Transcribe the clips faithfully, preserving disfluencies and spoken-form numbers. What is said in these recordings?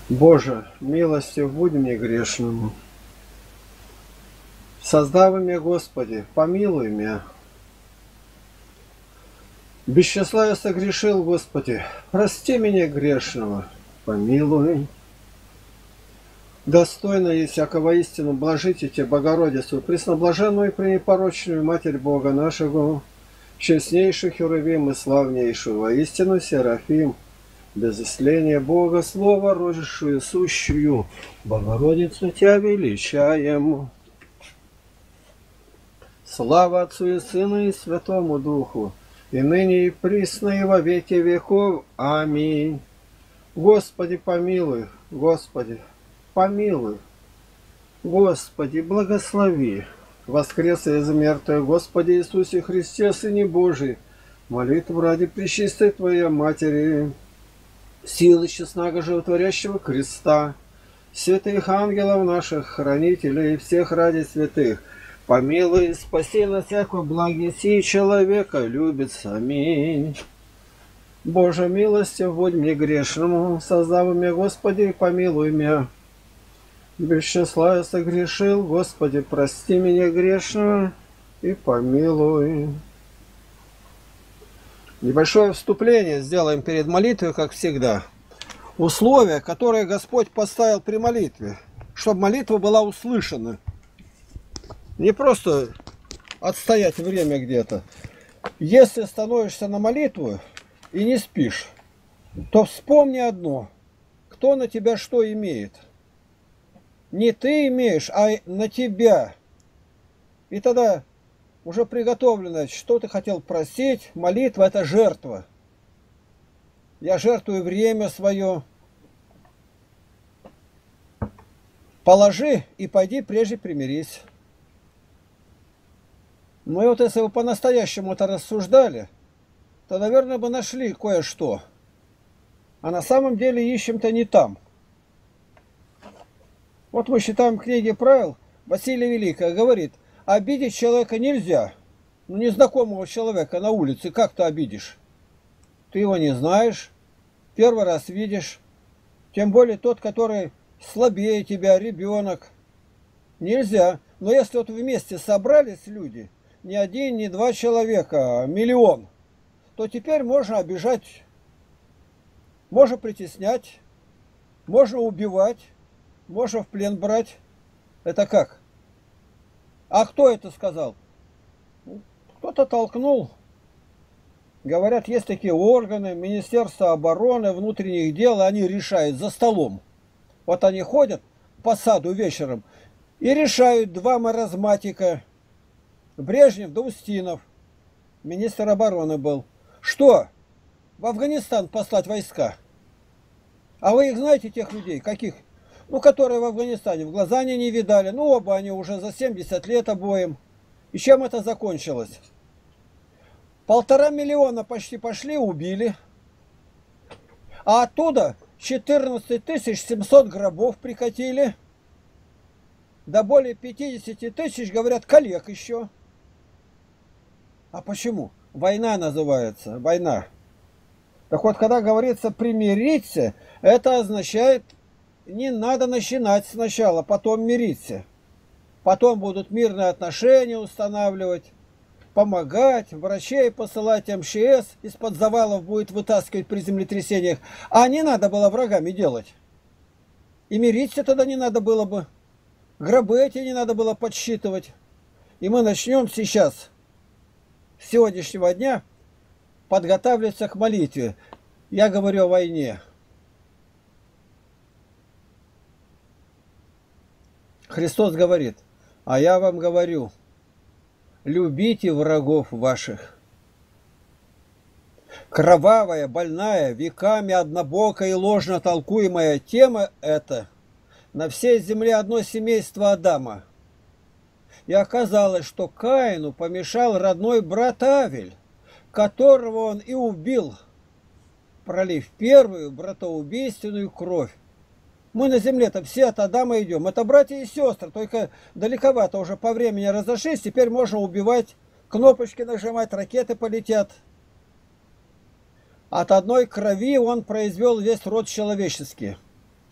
Боже, милостив будь мне грешному. Создав меня, Господи, помилуй меня. Без числа я согрешил, Господи, прости меня грешного, помилуй. Достойно есть всякого истину, блажите Тебе, Богородицу, пресноблаженную и пренепорочную Матерь Бога нашего, честнейших Херувим и славнейшую, воистину Серафим, без исления Бога, Слово, рожившую сущую, Богородицу Тебя величаем. Слава Отцу и Сыну и Святому Духу, и ныне и присно и во веки веков. Аминь. Господи, помилуй, Господи, помилуй, Господи, благослови. Воскрес из мертвых, Господи Иисусе Христе, Сыне Божий, молитву ради пречистой Твоей Матери, силы честного животворящего креста, святых ангелов наших, хранителей и всех ради святых, помилуй, спаси на всякую благе сии человека любится. Аминь. Боже, милостив будь мне грешному, создав меня, Господи, помилуй меня. Без числа я согрешил, Господи, прости меня грешного и помилуй. Небольшое вступление сделаем перед молитвой, как всегда. Условия, которые Господь поставил при молитве, чтобы молитва была услышана. Не просто отстоять время где-то. Если становишься на молитву и не спишь, то вспомни одно. Кто на тебя что имеет? Не ты имеешь, а на тебя. И тогда уже приготовлено, что ты хотел просить. Молитва – это жертва. Я жертвую время свое. Положи и пойди прежде примирись. Мы вот если бы по-настоящему это рассуждали, то, наверное, бы нашли кое-что. А на самом деле ищем-то не там. Вот мы считаем книги правил, Василия Великая говорит, обидеть человека нельзя. Ну, незнакомого человека на улице как ты обидишь? Ты его не знаешь, первый раз видишь. Тем более тот, который слабее тебя, ребенок. Нельзя. Но если вот вместе собрались люди, не один, не два человека, а миллион, то теперь можно обижать, можно притеснять, можно убивать, можно в плен брать. Это как? А кто это сказал? Кто-то толкнул. Говорят, есть такие органы, Министерство обороны, внутренних дел, они решают за столом. Вот они ходят по саду вечером и решают два маразматика. Брежнев да Устинов, министр обороны был. Что? В Афганистан послать войска? А вы их знаете, тех людей? Каких? Ну, которые в Афганистане. В глаза они не видали. Ну, оба они уже за семьдесят лет обоим. И чем это закончилось? Полтора миллиона почти пошли, убили. А оттуда четырнадцать тысяч семьсот гробов прикатили. Да более пятидесяти тысяч, говорят, коллег еще. А почему? Война называется. Война. Так вот, когда говорится примириться, это означает, не надо начинать сначала, потом мириться. Потом будут мирные отношения устанавливать, помогать, врачей посылать, эм че эс из-под завалов будет вытаскивать при землетрясениях. А не надо было врагами делать. И мириться тогда не надо было бы. Гробы эти не надо было подсчитывать. И мы начнем сейчас, с сегодняшнего дня, подготавливаться к молитве. Я говорю о войне. Христос говорит, а я вам говорю, любите врагов ваших. Кровавая, больная, веками однобокая и ложно толкуемая тема эта на всей земле одно семейство Адама. И оказалось, что Каину помешал родной брат Авель, которого он и убил, пролив первую братоубийственную кровь. Мы на земле-то все от Адама идем. Это братья и сестры, только далековато уже по времени разошлись. Теперь можно убивать, кнопочки нажимать, ракеты полетят. От одной крови он произвел весь род человеческий.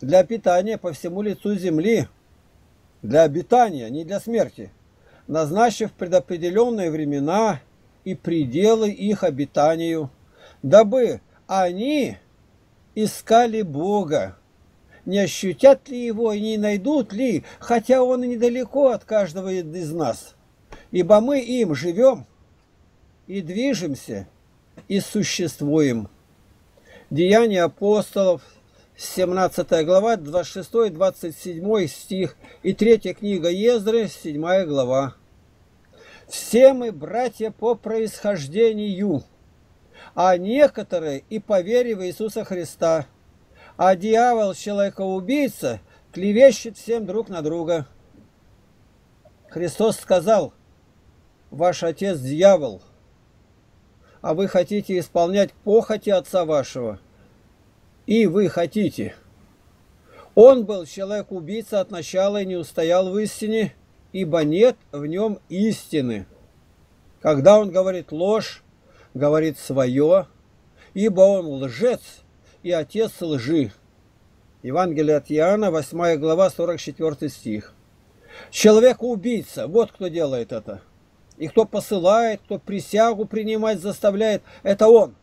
для питания по всему лицу земли, для обитания, не для смерти, назначив предопределенные времена и пределы их обитанию, дабы они искали Бога, не ощутят ли Его и не найдут ли, хотя Он и недалеко от каждого из нас, ибо мы им живем и движемся и существуем. Деяния апостолов, семнадцатая глава, двадцать шестой двадцать седьмой стих и третья книга Ездры, седьмая глава. Все мы братья по происхождению, а некоторые и по вере в Иисуса Христа, а дьявол, человека-убийца, клевещет всем друг на друга. Христос сказал: ваш отец дьявол, а вы хотите исполнять похоти отца вашего, и вы хотите. Он был человек-убийца от начала и не устоял в истине, ибо нет в нем истины. Когда он говорит ложь, говорит свое, ибо он лжец и отец лжи. Евангелие от Иоанна, восьмая глава, сорок четвёртый стих. Человек-убийца, вот кто делает это. И кто посылает, кто присягу принимать заставляет, это он.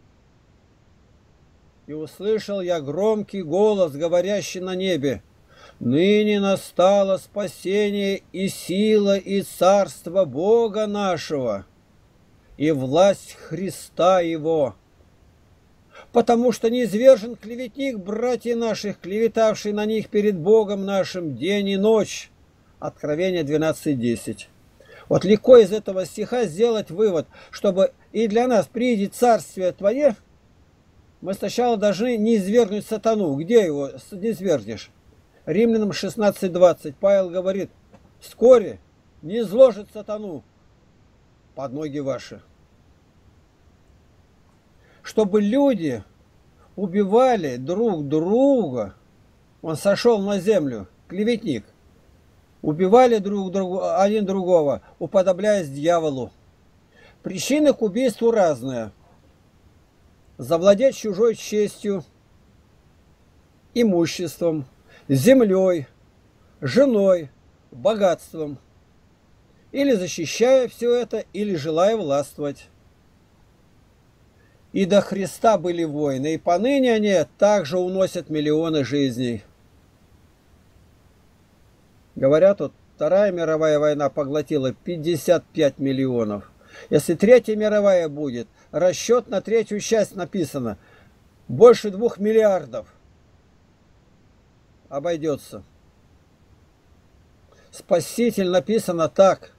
И услышал я громкий голос, говорящий на небе: ныне настало спасение и сила и царство Бога нашего, и власть Христа Его. Потому что низвержен клеветник братьев наших, клеветавший на них перед Богом нашим день и ночь. Откровение двенадцать десять. Вот легко из этого стиха сделать вывод, чтобы и для нас придет царствие Твое, мы сначала должны низвергнуть сатану. Где его низвергнешь? Римлянам шестнадцать двадцать Павел говорит: вскоре низвложит сатану под ноги ваши. Чтобы люди убивали друг друга, он сошел на землю, клеветник, убивали друг друга, один другого, уподобляясь дьяволу. Причины к убийству разные. Завладеть чужой честью, имуществом, землей, женой, богатством. Или защищая все это, или желая властвовать. И до Христа были войны, и поныне они также уносят миллионы жизней. Говорят, вот Вторая мировая война поглотила пятьдесят пять миллионов. Если Третья мировая будет, расчет на третью часть написано: больше двух миллиардов обойдется. Спаситель написано так.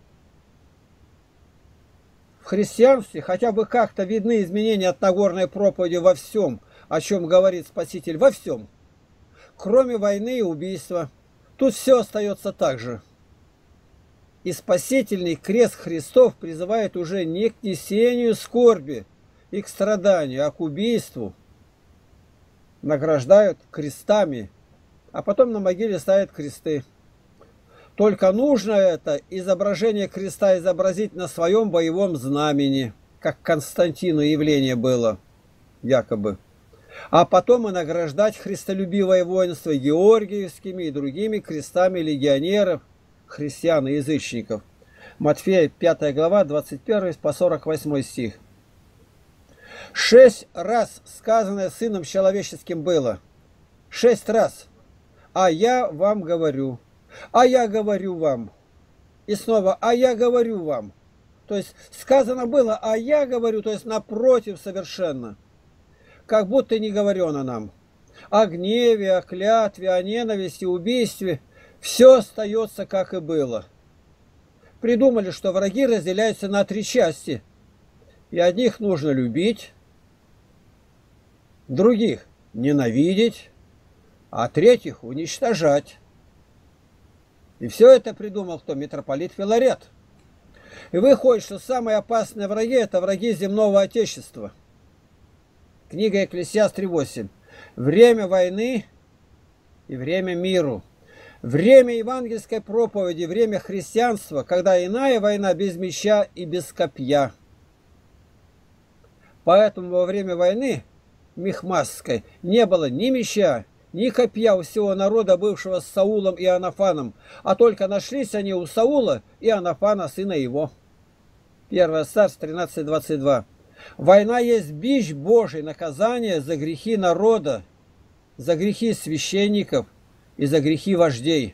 В христианстве хотя бы как-то видны изменения от Нагорной проповеди во всем, о чем говорит Спаситель, во всем. Кроме войны и убийства. Тут все остается так же. И спасительный крест Христов призывает уже не к несению скорби и к страданию, а к убийству. Награждают крестами, а потом на могиле ставят кресты. Только нужно это изображение креста изобразить на своем боевом знамени, как Константину явление было, якобы. А потом и награждать христолюбивое воинство георгиевскими и другими крестами легионеров, христиан и язычников. Матфея, пятая глава, двадцать первый по сорок восьмой стих. Шесть раз сказанное Сыном Человеческим было. Шесть раз. А я вам говорю. А я говорю вам. И снова, а я говорю вам. То есть сказано было, а я говорю, то есть напротив совершенно. Как будто не говорено нам. О гневе, о клятве, о ненависти, убийстве. Все остается, как и было. Придумали, что враги разделяются на три части. И одних нужно любить, других ненавидеть, а третьих уничтожать. И все это придумал кто? Митрополит Филарет. И выходит, что самые опасные враги – это враги земного отечества. Книга Экклесиаст три восемь. Время войны и время миру. Время евангельской проповеди, время христианства, когда иная война без меча и без копья. Поэтому во время войны Михмасской не было ни меча, ни копья у всего народа, бывшего с Саулом и Анафаном, а только нашлись они у Саула и Анафана, сына его. Первое Царств тринадцать двадцать два. Война есть бич Божий, наказание за грехи народа, за грехи священников и за грехи вождей.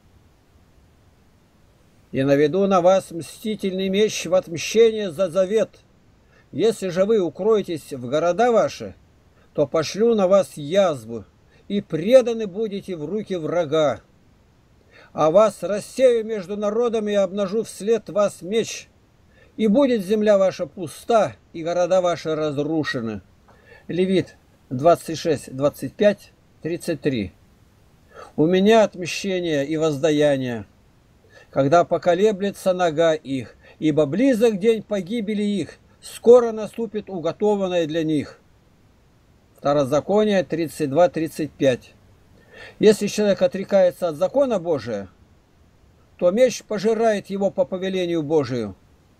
И наведу на вас мстительный меч в отмщение за завет. Если же вы укроетесь в города ваши, то пошлю на вас язву, и преданы будете в руки врага. А вас рассею между народами и обнажу вслед вас меч, и будет земля ваша пуста, и города ваши разрушены. Левит двадцать шесть, двадцать пять, тридцать три. У меня отмщение и воздаяние, когда поколеблется нога их, ибо близок день погибели их, скоро наступит уготованное для них. Второзаконие тридцать два, тридцать пять. Если человек отрекается от закона Божия, то меч пожирает его по повелению Божию.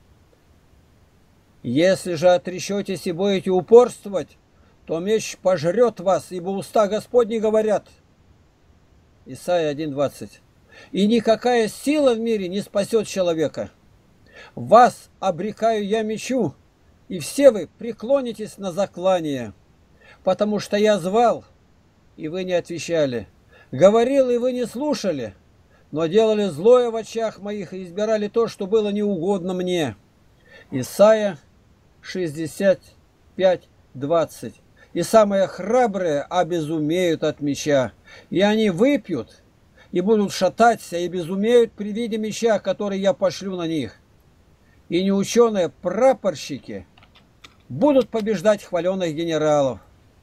Если же отречетесь и будете упорствовать, то меч пожрет вас, ибо уста Господни говорят. Исайя один, двадцать. И никакая сила в мире не спасет человека. Вас обрекаю я мечу, и все вы преклонитесь на заклание, потому что я звал, и вы не отвечали, говорил, и вы не слушали, но делали злое в очах моих и избирали то, что было неугодно мне. Исайя шестьдесят пять, двадцать. И самые храбрые обезумеют от меча, и они выпьют, и будут шататься, и безумеют при виде меча, который я пошлю на них. И неученые прапорщики будут побеждать хваленных генералов.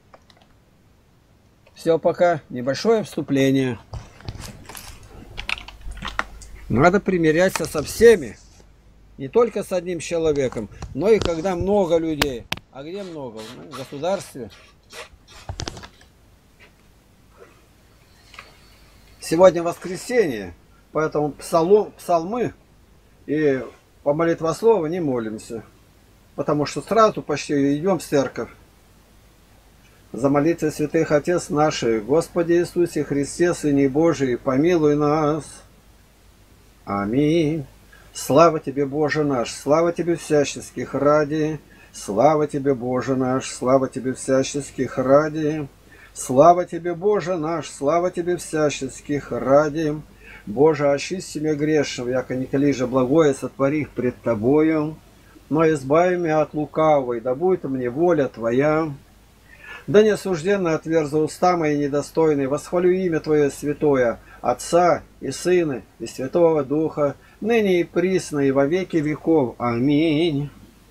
Все пока. Небольшое вступление. Надо примиряться со всеми. Не только с одним человеком, но и когда много людей. А где много? Ну, в государстве. Сегодня воскресенье, поэтому псалом, псалмы и по молитвослову не молимся, потому что сразу почти идем в церковь. За молитвой святых Отец наши, Господи Иисусе Христе, Сыне Божий, помилуй нас. Аминь. Слава Тебе, Боже наш, слава Тебе всяческих ради, слава Тебе, Боже наш, слава Тебе всяческих ради. Слава Тебе, Боже наш, слава Тебе всяческих ради. Боже, очисти меня грешного, яко николи же благое сотвори пред Тобою, но избави меня от лукавой, да будет мне воля Твоя. Да не осужденно отверза уста мои недостойные, восхвалю имя Твое святое, Отца и Сына и Святого Духа, ныне и присно и во веки веков. Аминь.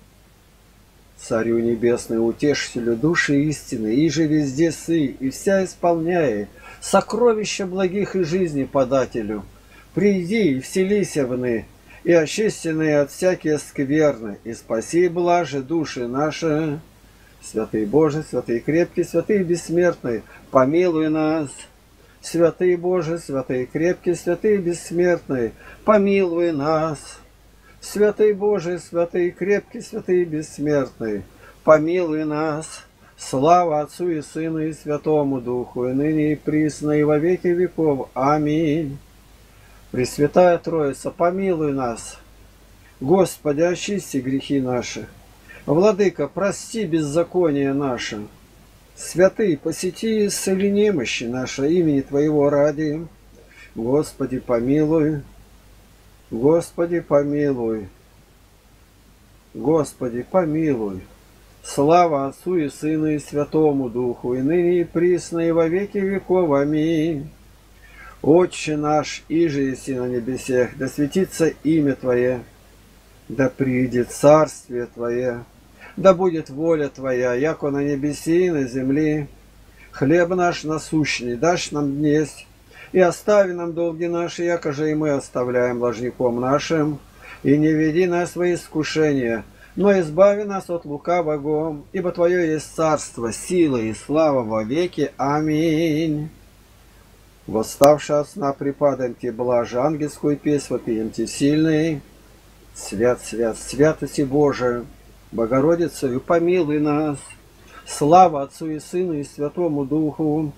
Царю небесный, утешителю души истины, и же везде сы, и вся исполняй, сокровища благих и жизни подателю. Приди и вселися вны, и очистенные от всякие скверны, и спаси блажи души наши. Святый Боже, святый крепкий, святый бессмертный, помилуй нас. Святый Боже, святый крепкий, святый бессмертный, помилуй нас. Святый Боже, святый крепкий, святый бессмертный, помилуй нас. Слава Отцу и Сыну и Святому Духу, и ныне и присно, и во веки веков. Аминь. Пресвятая Троица, помилуй нас. Господи, очисти грехи наши. Владыка, прости беззаконие наше. Святый, посети и исцели немощи наше имени Твоего ради. Господи, помилуй. Господи, помилуй. Господи, помилуй. Слава Отцу и Сыну и Святому Духу, и ныне и присно, и во веки веков. Аминь. Отче наш, иже еси на небесех, да светится имя Твое, да приидет царствие Твое, да будет воля Твоя, яко на небеси и на земли. Хлеб наш насущный дашь нам днесь, и остави нам долги наши, яко же и мы оставляем должником нашим. И не веди нас во искушение, но избави нас от лукавого, ибо Твое есть царство, сила и слава во веки. Аминь. Восставши от сна припадаем Тебе блаже, ангельскую песнь вопием Тебе сильный. Свят, свят, святости Божия, Богородицею помилуй нас. Слава Отцу и Сыну и Святому Духу,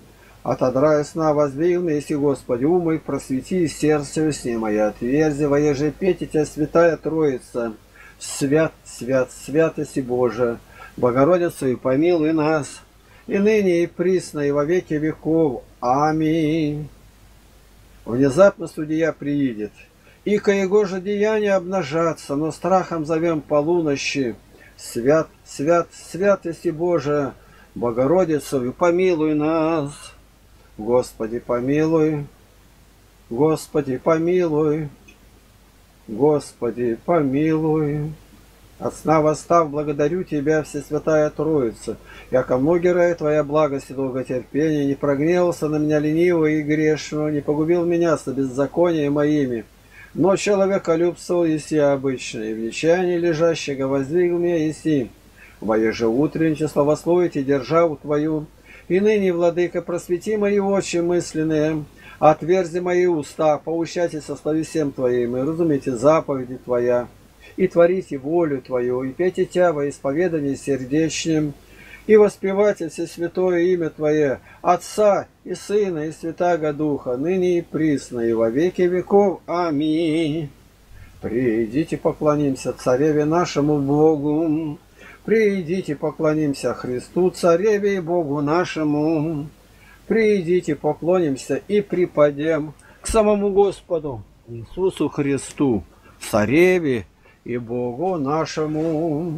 Отодрай сна воздвигни, если, Господи, ум мой, просвети, сердце усни мое отверзи, воеже петь Тебя, святая Троица, свят, свят, святости Божия, Богородицу и помилуй нас, и ныне, и присно, и во веки веков. Аминь. Внезапно судья приидет, и ко его же деяния обнажатся, но страхом зовем полунощи. Свят, свят, святости Божия, Богородицу и помилуй нас. Господи, помилуй, Господи, помилуй, Господи, помилуй. От сна восстав, благодарю Тебя, Всесвятая Троица, яко многие раи Твоя благость и долготерпение, не прогневался на меня ленивого и грешного, не погубил меня со беззакония моими, но человеколюбствовал еси обычно, и в нечаянии лежащего воздвигл меня еси. Воеже утреннее славословите державу Твою, и ныне, Владыка, просвети мои очи мысленные, отверзи мои уста, поучайтесь со слове всем Твоим, и разумейте заповеди Твоя, и творите волю Твою, и пейте Тя во исповедании сердечным, и воспевайте все святое имя Твое, Отца и Сына и Святаго Духа, ныне и присно, и во веки веков. Аминь. Придите, поклонимся Цареве нашему Богу, придите, поклонимся Христу, Цареве и Богу нашему, придите, поклонимся и припадем к самому Господу Иисусу Христу, Цареве и Богу нашему.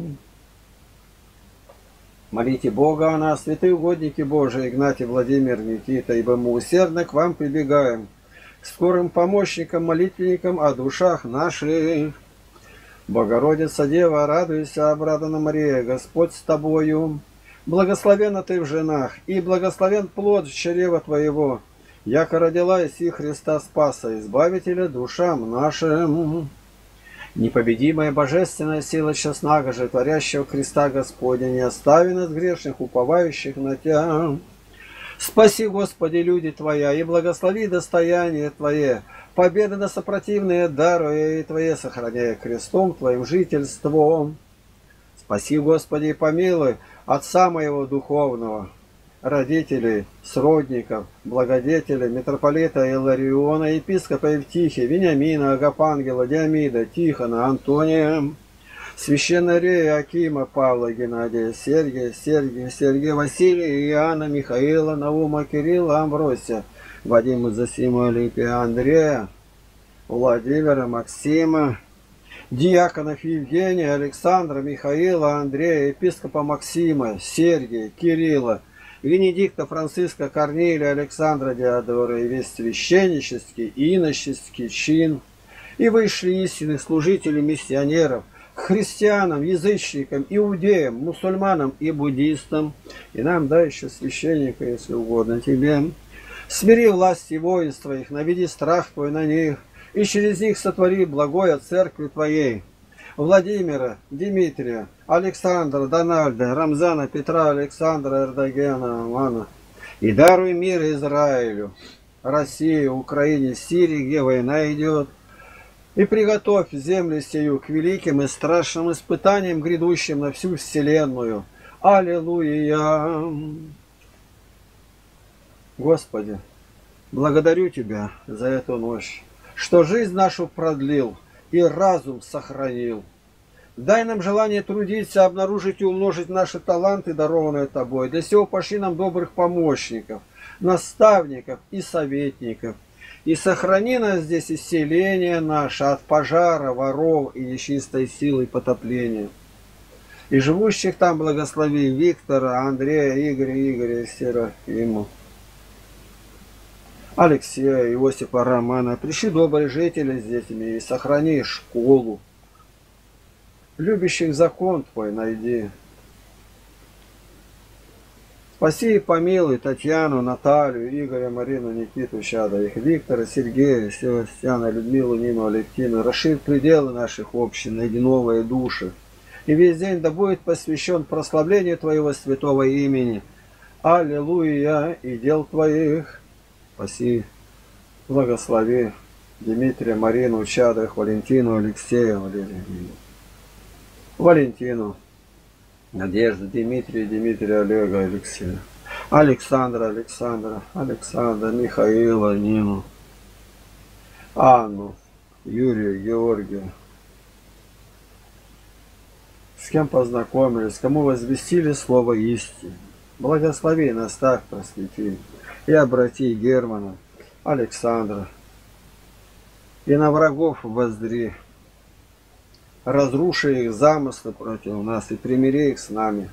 Молите Бога о нас, святые угодники Божии, Игнатий, Владимир, Никита, ибо мы усердно к вам прибегаем, к скорым помощникам, молитвенникам о душах наших. Богородица Дева, радуйся, обрадана Мария, Господь с тобою. Благословенна ты в женах, и благословен плод чрева твоего, яко родила иси Христа Спаса, Избавителя душам нашим. Непобедимая божественная сила честного же, творящего креста Господня, не остави нас грешных, уповающих на Тя. Спаси, Господи, люди Твоя, и благослови достояние Твое, победы на сопротивные даруя, и Твое сохраняя крестом Твоим жительством. Спаси, Господи, и помилуй Отца моего духовного, родителей, сродников, благодетелей, митрополита Илариона, епископа Евтихия, Вениамина, Агапангела, Диамида, Тихона, Антония, священнорея Акима, Павла, Геннадия, Сергия, Сергия, Сергия, Василия, Иоанна, Михаила, Наума, Кирилла, Амвросия, Вадима, Зосима, Липия, Андрея, Владимира, Максима, диаконов Евгения, Александра, Михаила, Андрея, епископа Максима, Сергия, Кирилла, Венедикта, Франциска, Корнилия, Александра, Диодора, и весь священнический и иноческий чин, и вышли истинных служителей, миссионеров, к христианам, язычникам, иудеям, мусульманам и буддистам, и нам дай еще священника, если угодно тебе. Смири власть и воинство их, наведи страх Твой на них, и через них сотвори благое церкви Твоей. Владимира, Дмитрия, Александра, Дональда, Рамзана, Петра, Александра, Эрдогена, Амана. И даруй мир Израилю, России, Украине, Сирии, где война идет. И приготовь землю сию к великим и страшным испытаниям, грядущим на всю вселенную. Аллилуйя! Господи, благодарю Тебя за эту ночь, что жизнь нашу продлил и разум сохранил. Дай нам желание трудиться, обнаружить и умножить наши таланты, дарованные Тобой. Для сего пошли нам добрых помощников, наставников и советников. И сохрани нас здесь исцеление наше от пожара, воров и нечистой силы потопления. И живущих там благослови Виктора, Андрея, Игоря, Игоря, Серафиму, Алексея, Иосифа, Романа. Пришли добрые жители с детьми и сохрани школу. Любящих закон Твой найди. Спаси и помилуй Татьяну, Наталью, Игоря, Марину, Никиту, Щада, их Виктора, Сергея, Севастьяна, Людмилу, Нину, Алевтину. Расширь пределы наших общин, найди новые души. И весь день да будет посвящен прославлению Твоего святого имени. Аллилуйя! И дел Твоих. Спаси, благослови Дмитрия, Марину, Чада, их Валентину, Алексея, Валерия, Валентину, Надежду, Дмитрия, Дмитрия, Олега, Алексея. Александра, Александра, Александра, Михаила, Нину, Анну, Юрию, Георгию. С кем познакомились, кому возвестили слово истины. Благослови нас так, просвети. И обрати Германа, Александра. И на врагов воззри. Разруши их замыслы против нас и примири их с нами.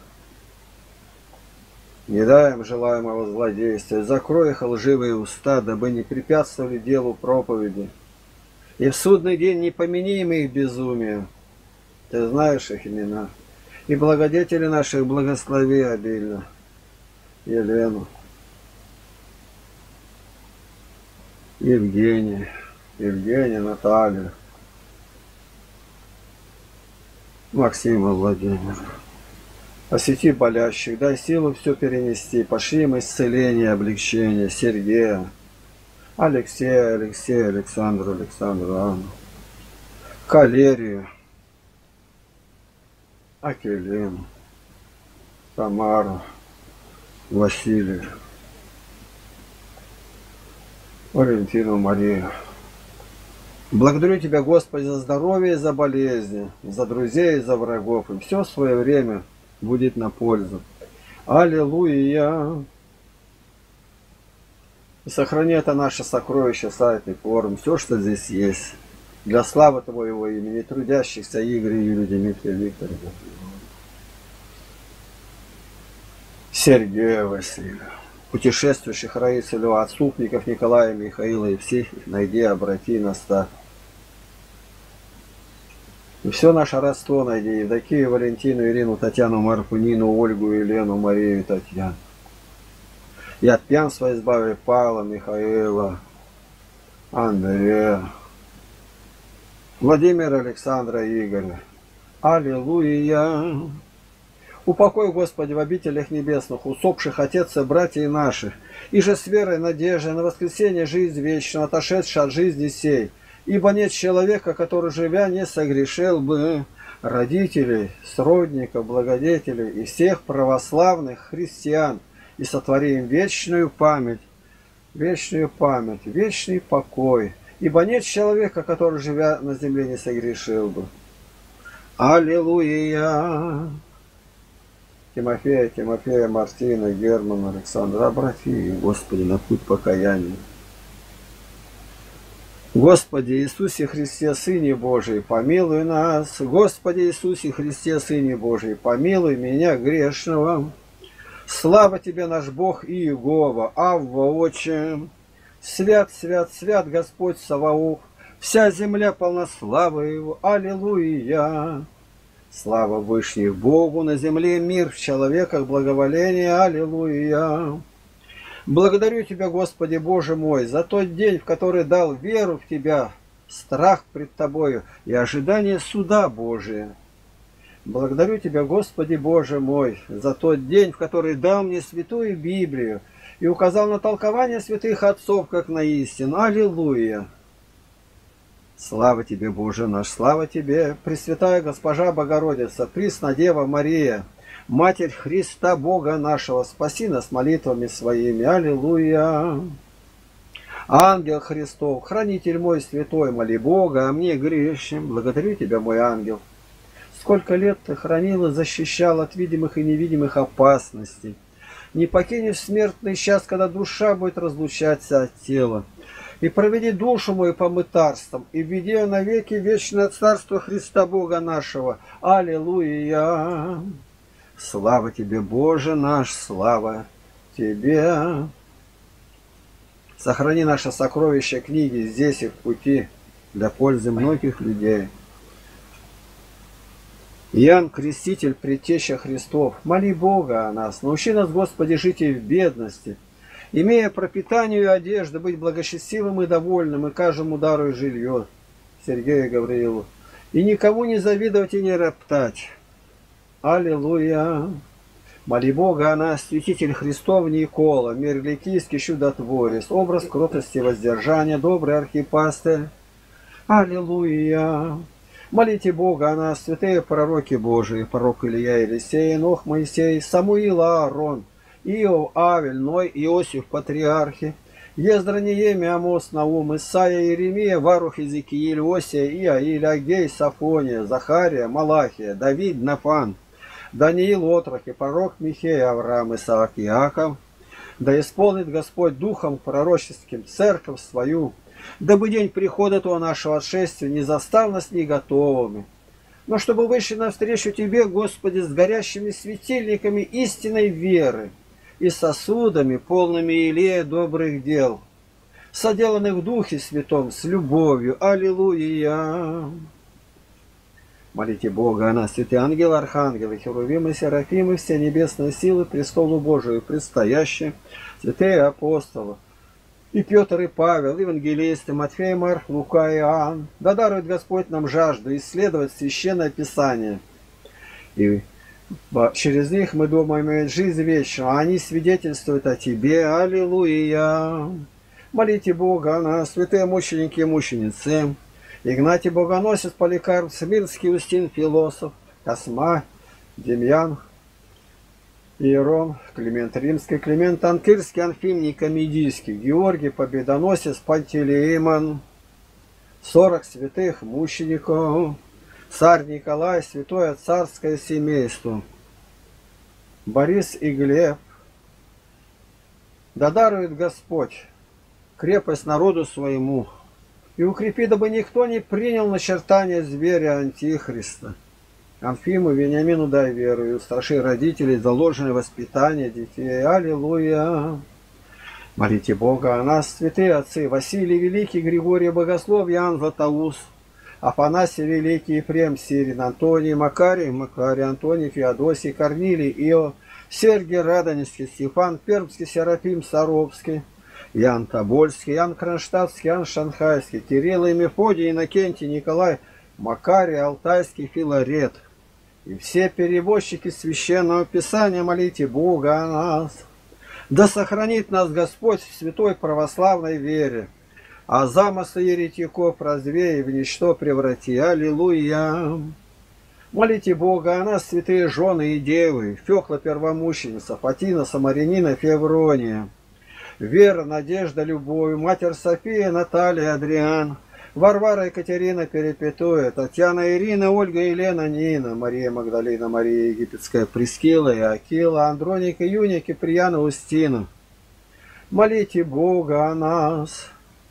Не дай им желаемого злодействия, закрой их лживые уста, дабы не препятствовали делу проповеди. И в судный день не помяни им их безумие. Ты знаешь их имена. И благодетели наших благослови обильно. Елену, Евгения, Евгения, Наталью, Максима Владимира. Освети болящих, дай силу все перенести, пошли им исцеление, облегчение. Сергея, Алексея, Алексея, Александру, Александру, Анну, Калерию, Акелину, Тамару, Василию, Валентину, Марию. Благодарю Тебя, Господи, за здоровье и за болезни, за друзей и за врагов. И все в свое время будет на пользу. Аллилуйя! И сохрани это наше сокровище, сайт и форум, все, что здесь есть, для славы Твоего имени, трудящихся Игоря, Юрия, Дмитрия, Виктора, Сергея, Василия, путешествующих Раису, отступников Николая, Михаила и всех их найди, обрати, наставь. И все наше родство найди, Евдокию, Валентину, Ирину, Татьяну, Марфу, Нину, Ольгу, Елену, Марию и Татьяну. И от пьянства избави Павла, Михаила, Андрея, Владимира, Александра, Игоря. Аллилуйя! Упокой, Господи, в обителях небесных, усопших отец и братьев наших, и же с верой, надеждой на воскресение жизнь вечную, отошедшей от жизни сей. Ибо нет человека, который, живя, не согрешил бы, родителей, сродников, благодетелей и всех православных христиан, и сотвори им вечную память, вечную память, вечный покой. Ибо нет человека, который, живя на земле, не согрешил бы. Аллилуйя! Тимофея, Тимофея, Мартина, Германа, Александра, обрати, Господи, на путь покаяния. Господи Иисусе Христе, Сыне Божий, помилуй нас. Господи Иисусе Христе, Сыне Божий, помилуй меня, грешного. Слава Тебе, наш Бог и Иегова, Авва, Отче. Свят, свят, свят Господь Саваоф, вся земля полна славы Его. Аллилуйя! Слава Вышних Богу, на земле мир, в человеках благоволение. Аллилуйя! Благодарю Тебя, Господи Боже мой, за тот день, в который дал веру в Тебя, страх пред Тобою и ожидание суда Божия. Благодарю Тебя, Господи Боже мой, за тот день, в который дал мне святую Библию и указал на толкование святых отцов, как на истину. Аллилуйя! Слава Тебе, Боже наш, слава Тебе, Пресвятая Госпожа Богородица, Пресна Дева Мария, Матерь Христа Бога нашего, спаси нас молитвами своими. Аллилуйя! Ангел Христов, хранитель мой святой, моли Бога, а мне грешным. Благодарю Тебя, мой ангел. Сколько лет Ты хранил и защищал от видимых и невидимых опасностей. Не покинешь смертный час, когда душа будет разлучаться от тела. И проведи душу мою по мытарствам, и введи ее навеки вечное царство Христа Бога нашего. Аллилуйя! Слава Тебе, Боже наш, слава Тебе! Сохрани наше сокровище книги здесь и в пути для пользы многих людей. Иоанн Креститель, предтеча Христов, моли Бога о нас, научи нас, Господи, жить и в бедности, имея пропитание и одежду, быть благочестивым и довольным, и каждому дару и жилье. Сергею Гавриилу. И никому не завидовать и не роптать. Аллилуйя! Моли Бога о нас, святитель Христов Никола, мирликийский чудотворец, образ кротости и воздержания, добрый архипастырь. Аллилуйя! Молите Бога о нас, святые пророки Божии, пророк Илья, Елисей, Енох, Моисей, Самуил, Аарон, Иов, Авель, Ной, Иосиф, патриархи, Ездра, Неемия, Амос, Наум, Исаия, Иеремия, Варух, Иезекииль, Осия, Иаиль, Агей, Сафония, Захария, Малахия, Давид, Нафан, Даниил, Отрок и пророк Михей, Авраам, Исаак, Иаков. Да исполнит Господь духом пророческим церковь свою, дабы день прихода того нашего отшествия не застал нас не готовыми, но чтобы вышли навстречу Тебе, Господи, с горящими светильниками истинной веры и сосудами, полными елея добрых дел, соделанных в Духе Святом с любовью. Аллилуйя! Молите Бога о нас, святые ангелы, архангелы, херувимы, серафимы, все небесные силы, престолу Божию предстоящие, святые апостолы, и Петр, и Павел, евангелисты, Матфей, Марк, Лука и Иоанн. Да дарует Господь нам жажду исследовать Священное Писание. И через них мы думаем иметь жизнь вечную, а они свидетельствуют о Тебе. Аллилуйя! Молите Бога о нас, святые мученики и мученицы, Игнатий Богоносец, Поликарп, Смирский, Устин, Философ, Косма, Демьян, Иерон, Климент Римский, Климент Анкирский, Анфим Никомедийский, Георгий Победоносец, Пантелеимон, сорок святых мучеников, царь Николай, святое царское семейство, Борис и Глеб. Да дарует Господь крепость народу своему, и укрепи, дабы никто не принял начертание зверя Антихриста. Анфиму, Вениамину дай веру, и устраши родителей, заложенное воспитание детей. Аллилуйя! Молите Бога о нас, святые отцы, Василий Великий, Григорий Богослов, Иоанн Златоуст, Афанасий Великий, Ефрем Сирин, Антоний, Макарий, Макарий, Антоний, Феодосий, Корнилий, Ио, Сергий Радонежский, Стефан Пермский, Серафим Саровский, Ян Тобольский, Ян Кронштадтский, Ян Шанхайский, Кирилл и Мефодий, Иннокентий, Николай, Макарий, Алтайский, Филарет. И все переводчики Священного Писания, молите Бога о нас. Да сохранит нас Господь в святой православной вере, а замыслы еретиков развей и в ничто преврати. Аллилуйя! Молите Бога о нас, святые жены и девы, Фёкла Первомученица, Фатина, Самарянина, Феврония, Вера, Надежда, Любовь, Матерь София, Наталья, Адриан, Варвара, Екатерина, Перепетуя, Татьяна, Ирина, Ольга, Елена, Нина, Мария Магдалина, Мария Египетская, Прескила и Акила, Андроника, Юния, Киприяна, Устина. Молите Бога о нас.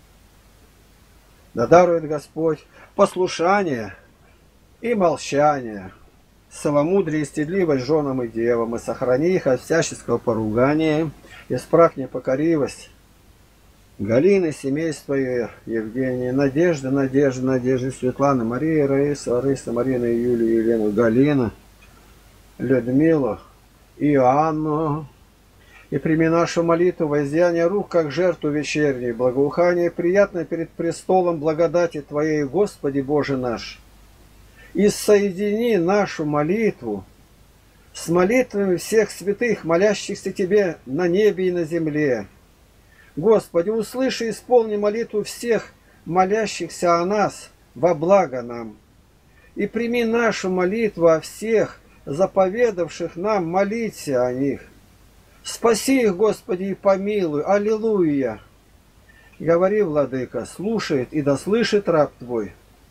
Да дарует Господь послушание и молчание, целомудрие и стыдливость женам и девам, и сохрани их от всяческого поругания, исправь непокоривость Галины, семейства ее, Евгения, Надежда, Надежда, Надежда, Светлана, Мария, Раиса, Раиса, Марина, Юлия, Елена, Галина, Людмила, Иоанну. И прими нашу молитву, воздеяние рук, как жертву вечерней, благоухание приятное перед престолом благодати Твоей, Господи Боже наш. И соедини нашу молитву с молитвами всех святых, молящихся Тебе на небе и на земле. Господи, услыши и исполни молитву всех молящихся о нас во благо нам. И прими нашу молитву о всех, заповедавших нам молиться о них. Спаси их, Господи, и помилуй. Аллилуйя! Говори, Владыка, слушает и дослышит раб Твой.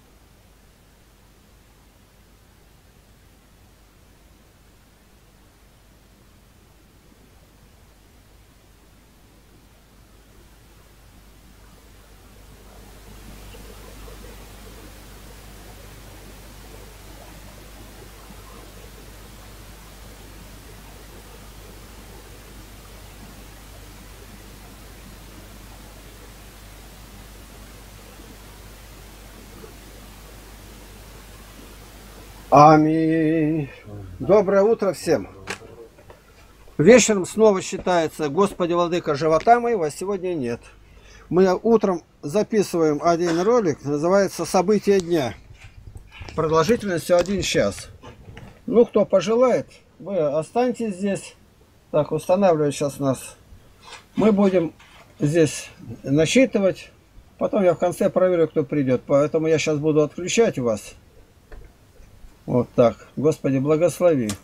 Аминь. Доброе утро всем. Вечером снова считается Господи Владыка живота моего, а сегодня нет. Мы утром записываем один ролик, называется «События дня». Продолжительностью один час. Ну, кто пожелает, вы останьтесь здесь. Так, устанавливать сейчас нас. Мы будем здесь насчитывать. Потом я в конце проверю, кто придет. Поэтому я сейчас буду отключать вас. Вот так. Господи, благослови.